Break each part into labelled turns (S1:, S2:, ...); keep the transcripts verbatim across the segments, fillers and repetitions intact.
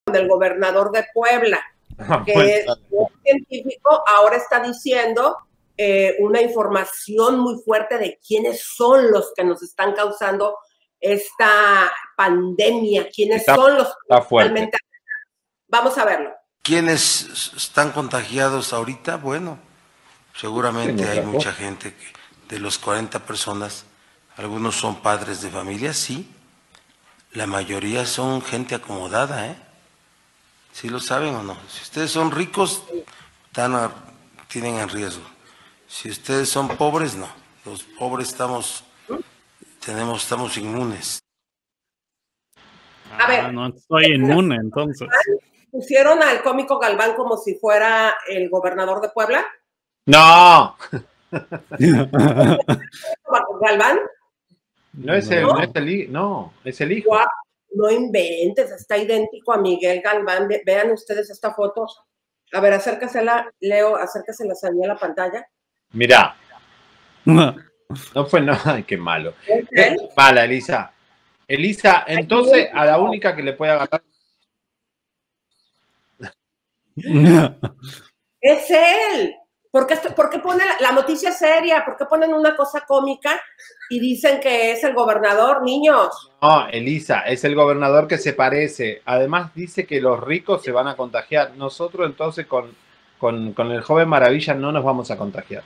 S1: del gobernador de Puebla,
S2: Ah,
S1: que
S2: bueno.
S1: es un científico, ahora está diciendo eh, una información muy fuerte de quiénes son los que nos están causando esta pandemia, quiénes
S2: Está,
S1: son los
S2: está fuerte.
S1: Vamos a verlo.
S3: ¿Quiénes están contagiados ahorita? Bueno, seguramente hay mucha gente que de los cuarenta personas, algunos son padres de familia, sí. La mayoría son gente acomodada, ¿eh? ¿Sí lo saben o no? Si ustedes son ricos, están a, tienen en riesgo. Si ustedes son pobres, no. Los pobres estamos, tenemos, estamos inmunes.
S1: A ver,
S4: ah, no estoy inmune, entonces.
S1: ¿Pusieron al cómico Galván como si fuera el gobernador de Puebla?
S2: ¡No!
S1: ¿Galván?
S2: No es el,
S1: ¿No?
S2: no es el, hi- no, es el hijo.
S1: Guau, no inventes, está idéntico a Miguel Galván. Ve- vean ustedes esta foto. A ver, acércasela, Leo, acércasela a la pantalla.
S2: Mirá, no fue nada, ay, qué malo.
S1: ¿Es
S2: Qué
S1: él?
S2: mala, Elisa. Elisa, entonces a la única que le puede agarrar.
S1: Es él. ¿Por qué, esto- por qué pone la, la noticia seria? ¿Por qué ponen una cosa cómica y dicen que es el gobernador, niños?
S2: No, Elisa, es el gobernador que se parece. Además dice que los ricos se van a contagiar. Nosotros entonces con, con, con el joven Maravilla no nos vamos a contagiar.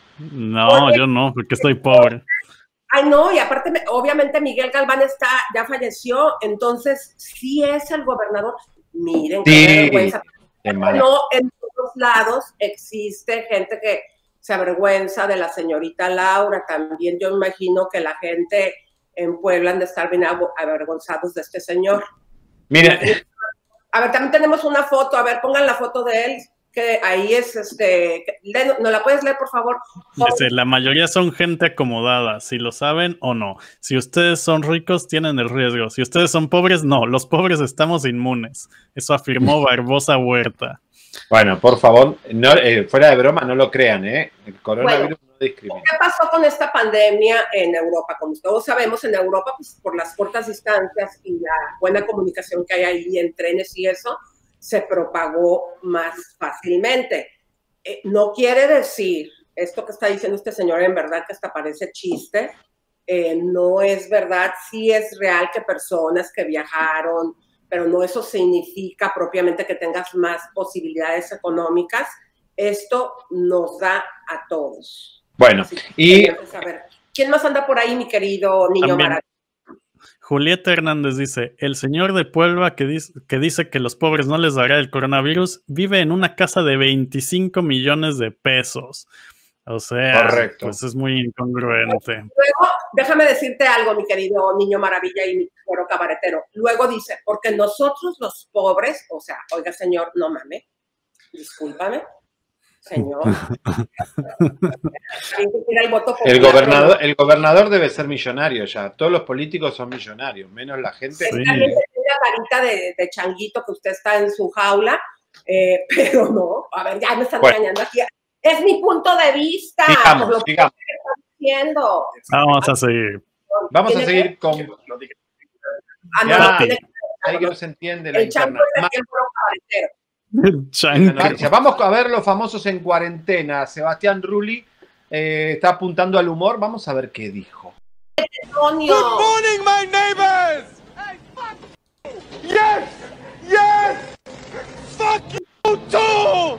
S4: No, yo no, porque estoy pobre.
S1: Ay, no, y aparte, me- obviamente Miguel Galván está, ya falleció, entonces sí es el gobernador. Miren, qué
S2: Sí,
S1: vergüenza.
S2: qué mala.
S1: No, en todos lados existe gente que se avergüenza de la señorita Laura. También yo imagino que la gente en Puebla han de estar bien avergonzados de este señor.
S2: Mira,
S1: A ver, también tenemos una foto. A ver, pongan la foto de él, que ahí es, este, ¿no la puedes leer, por favor?
S4: Dice, la mayoría son gente acomodada, si lo saben o no. Si ustedes son ricos, tienen el riesgo. Si ustedes son pobres, no. Los pobres estamos inmunes. Eso afirmó Barbosa Huerta.
S2: bueno, por favor, no, eh, fuera de broma, no lo crean, ¿eh? El coronavirus
S1: Bueno,
S2: no discrimina.
S1: ¿qué pasó con esta pandemia en Europa? Como todos sabemos, en Europa, pues, por las cortas distancias y la buena comunicación que hay ahí en trenes y eso, se propagó más fácilmente. Eh, no quiere decir, esto que está diciendo este señor en verdad que hasta parece chiste, eh, no es verdad, sí es real que personas que viajaron, pero no eso significa propiamente que tengas más posibilidades económicas. Esto nos da a todos.
S2: Bueno,
S1: Así que
S2: y
S1: tenemos que saber. ¿Quién más anda por ahí, mi querido niño
S4: También.
S1: Maravilla?
S4: Julieta Hernández dice, el señor de Puebla que dice, que dice que los pobres no les dará el coronavirus, vive en una casa de veinticinco millones de pesos. O sea,
S2: correcto.
S4: pues es muy incongruente.
S1: Luego, déjame decirte algo, mi querido niño Maravilla y mi cuero cabaretero. Luego dice, porque nosotros los pobres, o sea, oiga señor, no mame, discúlpame, señor. el, voto
S2: El
S1: popular,
S2: gobernador,
S1: pero
S2: el gobernador debe ser millonario ya. Todos los políticos son millonarios, menos la gente.
S4: Sí.
S1: También tiene la carita de, de changuito que usted está en su jaula, eh, pero no, a ver, ya me están
S2: Bueno.
S1: engañando aquí. Es mi punto de vista,
S2: Sigamos,
S1: por lo
S2: sigamos.
S1: que están diciendo.
S4: Vamos a seguir.
S2: Vamos a
S1: ¿Tiene
S2: seguir con.
S1: Ah, no,
S2: Ya,
S1: no, tiene que
S2: ahí que no se entiende la
S1: el chango
S2: interna.
S1: es
S2: Ma-
S1: el cuero cabaretero.
S4: Chanca.
S2: Marcia, vamos a ver los famosos en cuarentena. Sebastián Rulli eh, está apuntando al humor. Vamos a ver qué dijo.
S1: Antonio.
S5: Good morning, my neighbors! Hey, fuck you! Yes! Yes! Fuck you too!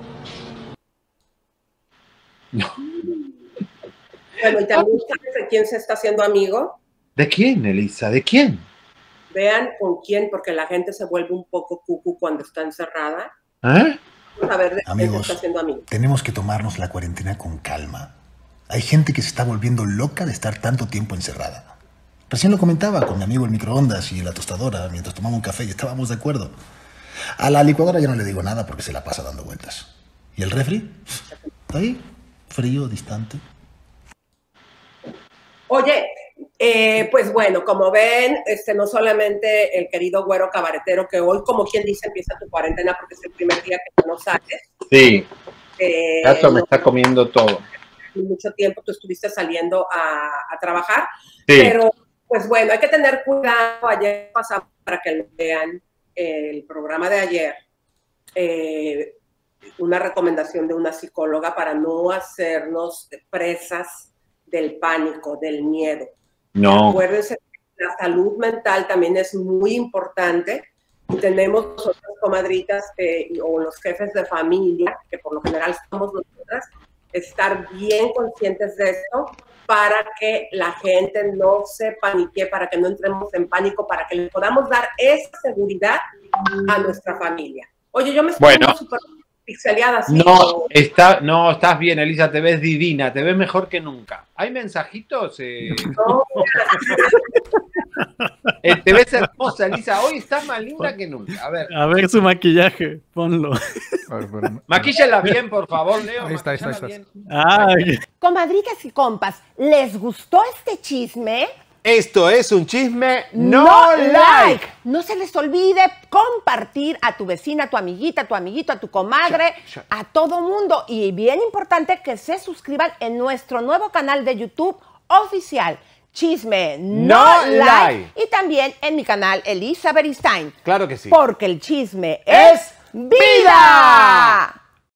S1: Bueno, y también sabes de quién se está haciendo amigo.
S2: ¿De quién, Elisa? ¿De quién?
S1: Vean con quién, porque la gente se vuelve un poco cucu cuando está encerrada.
S2: ¿Eh?
S1: Vamos a ver de quién se
S6: Amigos,
S1: está haciendo amigo.
S6: tenemos que tomarnos la cuarentena con calma. Hay gente que se está volviendo loca de estar tanto tiempo encerrada. Recién lo comentaba con mi amigo el microondas y la tostadora mientras tomamos un café y estábamos de acuerdo. A la licuadora ya no le digo nada porque se la pasa dando vueltas. ¿Y el refri? Está ahí, frío, distante.
S1: Oye, eh, pues bueno, como ven, este, no solamente el querido güero cabaretero, que hoy, como quien dice, empieza tu cuarentena porque es el primer día que tú no sales.
S2: Sí,
S1: Eh,
S2: Gato me
S1: no,
S2: está comiendo todo.
S1: mucho tiempo tú estuviste saliendo a, a trabajar,
S2: Sí.
S1: pero pues bueno, hay que tener cuidado. Ayer pasamos para que lo vean. el programa de ayer eh, una recomendación de una psicóloga para no hacernos presas del pánico, del miedo.
S2: No.
S1: Acuérdense que la salud mental también es muy importante. Y tenemos nosotras comadritas eh, o los jefes de familia, que por lo general somos nosotras, estar bien conscientes de esto para que la gente no se panique, para que no entremos en pánico, para que le podamos dar esa seguridad a nuestra familia. Oye, yo me estoy
S2: bueno,
S1: súper pixeleada. ¿Sí?
S2: No, está, no, estás bien, Elisa, te ves divina, te ves mejor que nunca. ¿Hay mensajitos? Eh...
S1: No,
S2: eh, te ves hermosa, Elisa, hoy estás más linda que nunca. A ver,
S4: A ver su maquillaje, ponlo.
S7: A ver, pero-
S2: maquíllala bien, por favor, Leo.
S7: Ahí está, ahí está, ahí está.
S2: maquíllala bien.
S4: Ay,
S8: Comadritas y compas, ¿les gustó este chisme?
S9: Esto es un chisme
S8: No like. No se les olvide compartir a tu vecina, a tu amiguita, a tu amiguito, a tu comadre, a todo mundo. Y bien importante que se suscriban en nuestro nuevo canal de YouTube oficial, Chisme No,
S9: No
S8: like.
S9: Like.
S8: Y también en mi canal, Elisa Beristain.
S9: Claro que sí.
S8: Porque el chisme es vida.